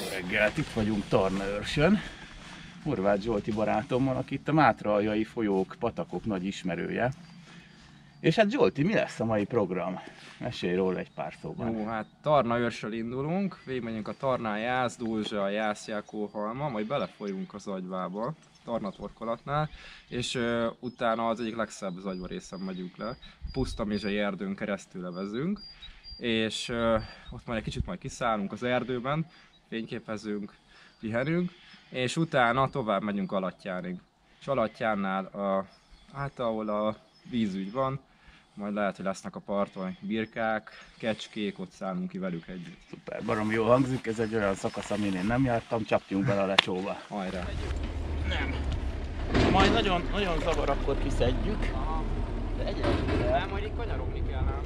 Reggelt, itt vagyunk Tarnaőrsön, Horváth Zsolti barátommal, aki itt a mátraaljai folyók, patakok nagy ismerője. És hát Zsolti, mi lesz a mai program? Mesélj róla egy pár szóban. Jó, hát Tarnaőrsről indulunk, végigmegyünk a Tarnán Jász, Dózsa, Jász, Jákóhalma, majd belefolyunk az Agyvába, Tarnatorkolatnál, és utána az egyik legszebb Agyva részen megyünk le, Pusztamizsai erdőn keresztül levezünk, és ott majd egy kicsit kiszállunk az erdőben, fényképezünk, pihenünk, és utána tovább megyünk Alattyánig. És Alattyánnál, hát ahol a vízügy van, majd lehet, hogy lesznek a parton birkák, kecskék, ott szállunk ki velük együtt. Szuper, baromi jól hangzik, ez egy olyan szakasz, amin én nem jártam, csapjunk bele a lecsóba. Hajrá! Nem. Majd nagyon zavar, akkor kiszedjük. Aha. De egyelőre... Majd itt kanyarogni kell, nem?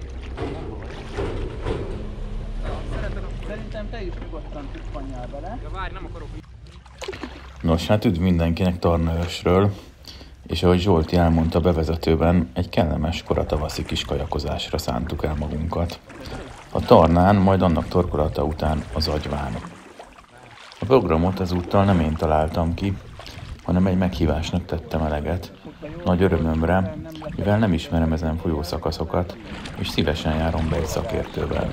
Szerintem te is nyugodtan tuppanjál bele. Ja, várj, nem akarok. Nos, hát üdv mindenkinek Tarnaőrsről, és ahogy Zsolti elmondta bevezetőben, egy kellemes koratavaszi kis kajakozásra szántuk el magunkat. A Tarnán, majd annak torkolata után az Agyván. A programot ezúttal nem én találtam ki, hanem egy meghívásnak tettem eleget. Nagy örömömre, mivel nem ismerem ezen folyószakaszokat, és szívesen járom be egy szakértővel.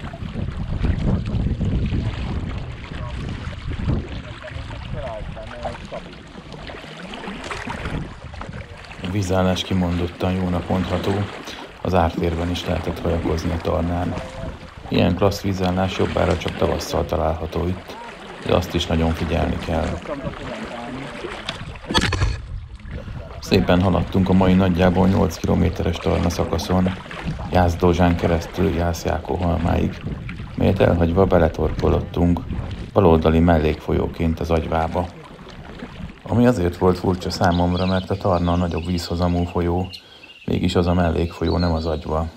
A vízállás kimondottan jónak mondható, az ártérben is lehetett hajakozni a Tarnán. Ilyen klassz vízállás jobbára csak tavasszal található itt, de azt is nagyon figyelni kell. Szépen haladtunk a mai nagyjából 8 kilométeres Tarna szakaszon, Jász-Dózsán keresztül Jász-Jákóhalmáig, melyet elhagyva beletorkolottunk baloldali mellékfolyóként az Agyvába. Ami azért volt furcsa számomra, mert a Tarna a nagyobb vízhozamú folyó, mégis az a mellékfolyó, nem az Agyva.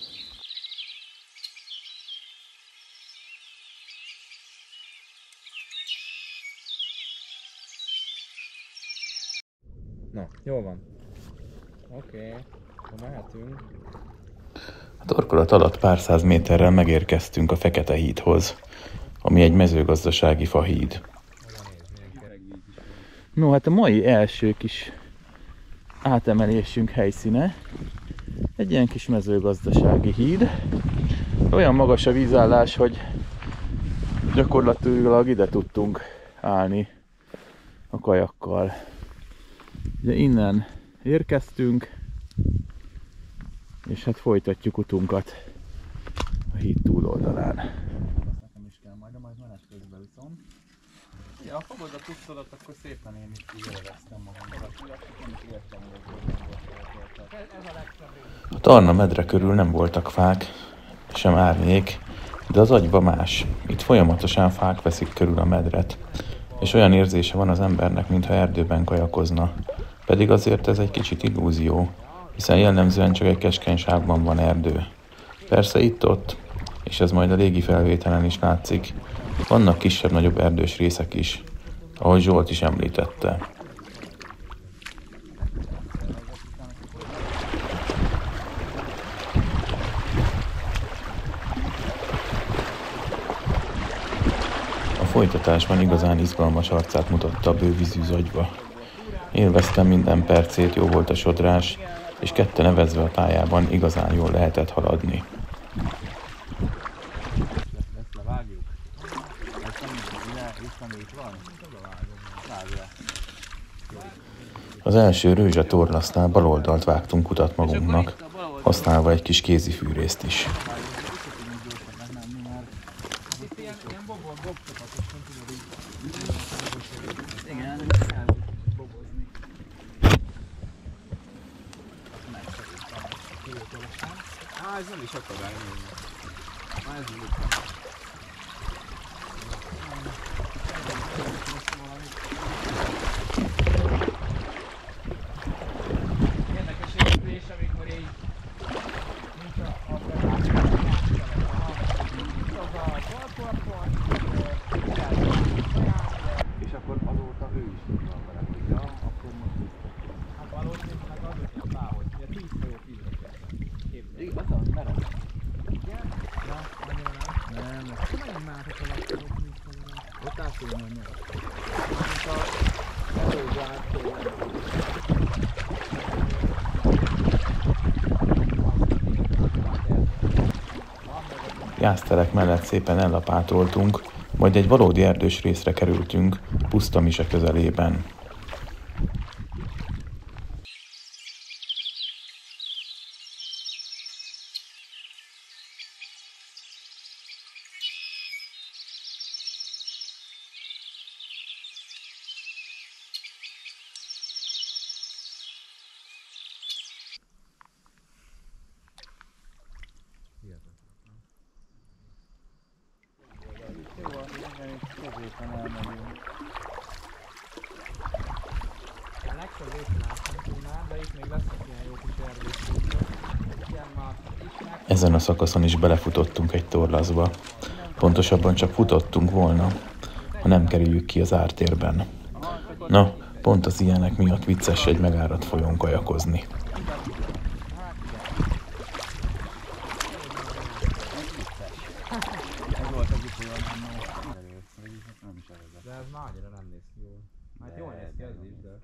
Na, jól van. Oké, mehetünk. A torkolat alatt pár száz méterrel megérkeztünk a Fekete hídhoz, ami egy mezőgazdasági fahíd. No, hát a mai első kis átemelésünk helyszíne egy ilyen kis mezőgazdasági híd. Olyan magas a vízállás, hogy gyakorlatilag ide tudtunk állni a kajakkal. Ugye innen érkeztünk, és hát folytatjuk utunkat a híd túloldalán. Nekem is kell majd menet közben viszont. Ja, ha fogod a tusszodat, akkor szépen én is így élveztem magammal. A Tarna medre körül nem voltak fák, sem árnyék, de az Agyva más. Itt folyamatosan fák veszik körül a medret, és olyan érzése van az embernek, mintha erdőben kajakozna. Pedig azért ez egy kicsit illúzió, hiszen jellemzően csak egy keskeny sávban van erdő. Persze itt-ott, és ez majd a légi felvételen is látszik, vannak kisebb-nagyobb erdős részek is, ahogy Zsolt is említette. A folytatásban igazán izgalmas arcát mutatta a bővízű Agyva. Élveztem minden percét, jó volt a sodrás, és ketten evezve a tájában igazán jól lehetett haladni. Az első Rőzsa-torlasznál baloldalt vágtunk utat magunknak, használva egy kis kézifűrészt is. Ez nem is akadály. Ez nem érdekes érzés, amikor így nincs a és akkor azóta ő is tudna vele, hogy ja, akkor most hát valószínűleg az is a fához, ugye 10 folyó 10 képzelni. Az az mered. Igen? Ja, annyira nem. Nem, akkor nagyon mások a lakcsolók, mint Jásztelek mellett szépen ellapátoltunk, majd egy valódi erdős részre kerültünk, Pusztamise közelében. Ezen a szakaszon is belefutottunk egy torlaszba. Pontosabban csak futottunk volna, ha nem kerüljük ki az ártérben. Na, pont az ilyenek miatt vicces egy megáradt folyón kajakozni. De ez már annyira nem néz ki jól. Hát jól néz ki ez is, de...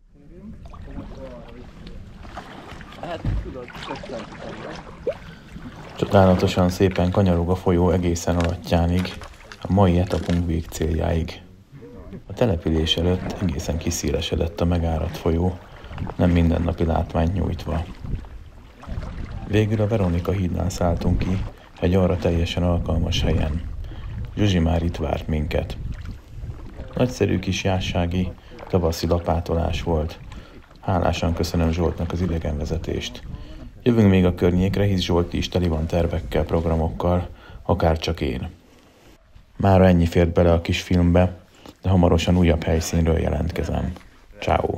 Hát tudod, köszönöm. Csodálatosan szépen kanyarog a folyó egészen alattjánig, a mai etapunk végcéljáig. A település előtt egészen kiszélesedett a megáradt folyó, nem mindennapi látványt nyújtva. Végül a Veronika hídnál szálltunk ki, egy arra teljesen alkalmas helyen. Zsuzsi már itt várt minket. Nagyszerű kis jássági, tavaszi lapátolás volt. Hálásan köszönöm Zsoltnak az idegenvezetést. Jövünk még a környékre, hisz Zsolti is teli van tervekkel, programokkal, akár csak én. Mára ennyi fért bele a kis filmbe, de hamarosan újabb helyszínről jelentkezem. Ciao.